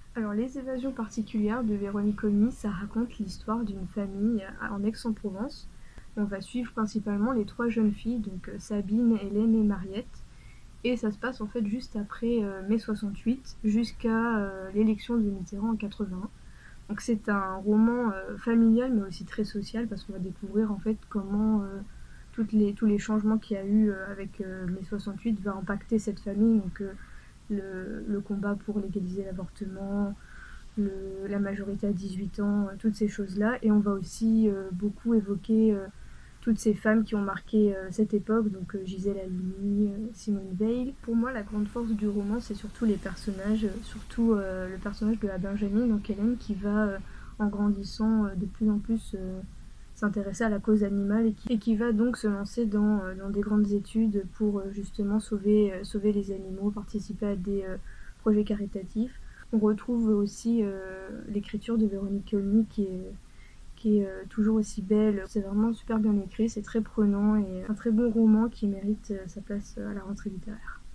Alors les évasions particulières de Véronique Colmy, ça raconte l'histoire d'une famille en Aix-en-Provence. On va suivre principalement les trois jeunes filles, donc Sabine, Hélène et Mariette. Et ça se passe en fait juste après mai 68 jusqu'à l'élection de Mitterrand en 81. Donc c'est un roman familial mais aussi très social parce qu'on va découvrir en fait comment tous les changements qu'il y a eu avec mai 68 va impacter cette famille. Donc le combat pour légaliser l'avortement, la majorité à 18 ans, toutes ces choses-là. Et on va aussi beaucoup évoquer toutes ces femmes qui ont marqué cette époque, donc Gisèle Halimi, Simone Veil. Pour moi, la grande force du roman, c'est surtout les personnages, surtout le personnage de la Benjamin, donc Hélène, qui va, en grandissant, de plus en plus s'intéresser à la cause animale et qui va donc se lancer dans des grandes études pour justement sauver les animaux, participer à des projets caritatifs. On retrouve aussi l'écriture de Véronique Colmy qui est toujours aussi belle. C'est vraiment super bien écrit, c'est très prenant et un très bon roman qui mérite sa place à la rentrée littéraire.